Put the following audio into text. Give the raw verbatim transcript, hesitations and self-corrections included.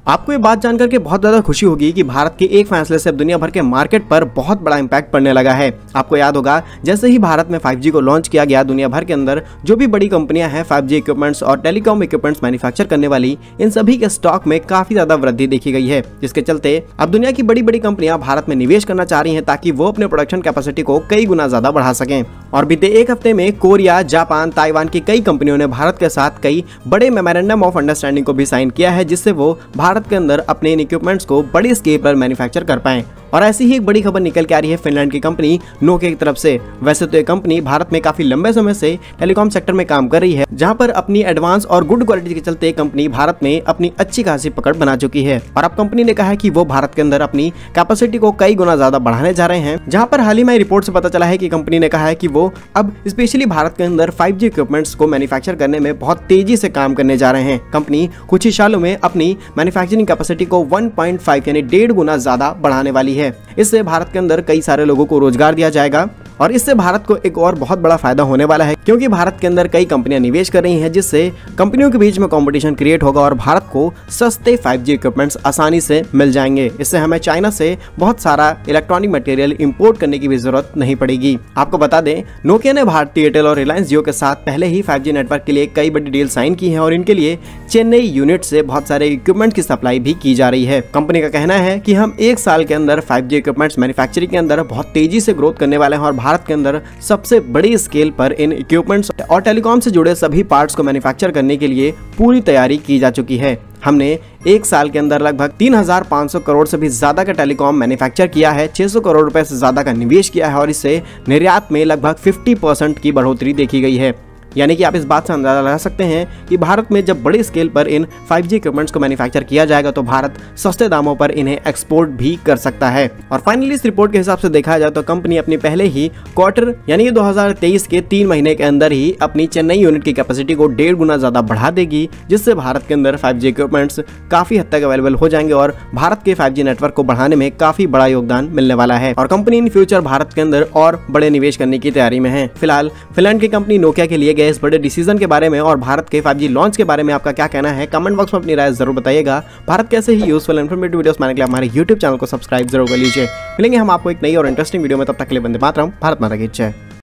आपको ये बात जानकर के बहुत ज्यादा खुशी होगी कि भारत के एक फैसले से अब दुनिया भर के मार्केट पर बहुत बड़ा इंपैक्ट पड़ने लगा है। आपको याद होगा जैसे ही भारत में फाइव जी को लॉन्च किया गया, दुनिया भर के अंदर जो भी बड़ी कंपनियां हैं फाइव जी इक्विपमेंट्स और टेलीकॉम इक्विपमेंट्स मैन्युफैक्चर करने वाली, इन सभी के स्टॉक में काफी ज्यादा वृद्धि देखी गई है, जिसके चलते अब दुनिया की बड़ी बड़ी कंपनियां भारत में निवेश करना चाह रही हैं ताकि वो अपने प्रोडक्शन कैपेसिटी को कई गुना ज्यादा बढ़ा सकें। और बीते एक हफ्ते में कोरिया, जापान, ताइवान की कई कंपनियों ने भारत के साथ कई बड़े मेमोरेंडम ऑफ अंडरस्टैंडिंग को भी साइन किया है, जिससे वो भारत के अंदर अपने इन इक्विपमेंट्स को बड़ी स्केल पर मैन्युफैक्चर कर पाएं। और ऐसी ही एक बड़ी खबर निकल के आ रही है फिनलैंड की कंपनी नोकिया की तरफ से। वैसे तो ये कंपनी भारत में काफी लंबे समय से टेलीकॉम सेक्टर में काम कर रही है, जहां पर अपनी एडवांस और गुड क्वालिटी के चलते कंपनी भारत में अपनी अच्छी खासी पकड़ बना चुकी है। और अब कंपनी ने कहा है कि वो भारत के अंदर अपनी कैपेसिटी को कई गुना ज्यादा बढ़ाने जा रहे हैं, जहां पर हाल ही में रिपोर्ट से पता चला है कि कंपनी ने कहा है कि वो अब स्पेशली भारत के अंदर फाइव जी इक्विपमेंट्स को मैन्युफैक्चर करने में बहुत तेजी से काम करने जा रहे हैं। कंपनी कुछ ही सालों में अपनी मैन्युफैक्चरिंग कैपेसिटी को वन पॉइंट फाइव यानी डेढ़ गुना ज्यादा बढ़ाने वाली है। इससे भारत के अंदर कई सारे लोगों को रोजगार दिया जाएगा और इससे भारत को एक और बहुत बड़ा फायदा होने वाला है, क्योंकि भारत के अंदर कई कंपनियां निवेश कर रही हैं, जिससे कंपनियों के बीच में कंपटीशन क्रिएट होगा और भारत को सस्ते फाइव जी इक्विपमेंट्स आसानी से मिल जाएंगे। इससे हमें चाइना से बहुत सारा इलेक्ट्रॉनिक मटेरियल इंपोर्ट करने की भी जरूरत नहीं पड़ेगी। आपको बता दें, नोकिया ने भारतीय एयरटेल और रिलायंस जियो के साथ पहले ही फाइव जी नेटवर्क के लिए कई बड़ी डील साइन की है और इनके लिए चेन्नई यूनिट से बहुत सारे इक्विपमेंट की सप्लाई भी की जा रही है। कंपनी का कहना है कि हम एक साल के अंदर फाइव जी इक्विपमेंट्स मैन्युफैक्चरिंग के अंदर बहुत तेजी से ग्रोथ करने वाले हैं और भारत के अंदर सबसे बड़ी स्केल पर इन इक्विपमेंट्स और टेलीकॉम से जुड़े सभी पार्ट्स को मैन्युफैक्चर करने के लिए पूरी तैयारी की जा चुकी है। हमने एक साल के अंदर लगभग तीन हज़ार पाँच सौ करोड़ से भी ज्यादा का टेलीकॉम मैन्युफैक्चर किया है, छह सौ करोड़ रुपए से ज्यादा का निवेश किया है और इससे निर्यात में लगभग पचास परसेंट की बढ़ोतरी देखी गई है। यानी कि आप इस बात से अंदाजा लगा सकते हैं कि भारत में जब बड़ी स्केल पर इन फाइव जी इक्विपमेंट्स को मैन्युफैक्चर किया जाएगा तो भारत सस्ते दामों पर इन्हें एक्सपोर्ट भी कर सकता है। और फाइनली इस रिपोर्ट के हिसाब से देखा जाए तो कंपनी अपनी पहले ही क्वार्टर यानी कि दो हज़ार तेईस के तीन महीने के अंदर ही अपनी चेन्नई यूनिट की कैपेसिटी को डेढ़ गुना ज्यादा बढ़ा देगी, जिससे भारत के अंदर फाइव जी इक्विपमेंट्स काफी हद तक अवेलेबल हो जाएंगे और भारत के फाइव जी नेटवर्क को बढ़ाने में काफी बड़ा योगदान मिलने वाला है। और कंपनी इन फ्यूचर भारत के अंदर और बड़े निवेश करने की तैयारी में है। फिलहाल फिनलैंड की कंपनी नोकिया के लिए गए इस बड़े डिसीजन के बारे में और भारत के फाइव जी लॉन्च के बारे में आपका क्या कहना है, कमेंट बॉक्स में अपनी राय जरूर बताइएगा। भारत कैसे ही यूजफुल इन्फॉर्मेटिव वीडियोस पाने के लिए हमारे यूट्यूब चैनल को सब्सक्राइब जरूर कर लीजिए। मिलेंगे हम आपको एक नई और इंटरेस्टिंग वीडियो में, तब तक के लिए वंदे मातरम, भारत माता की जय।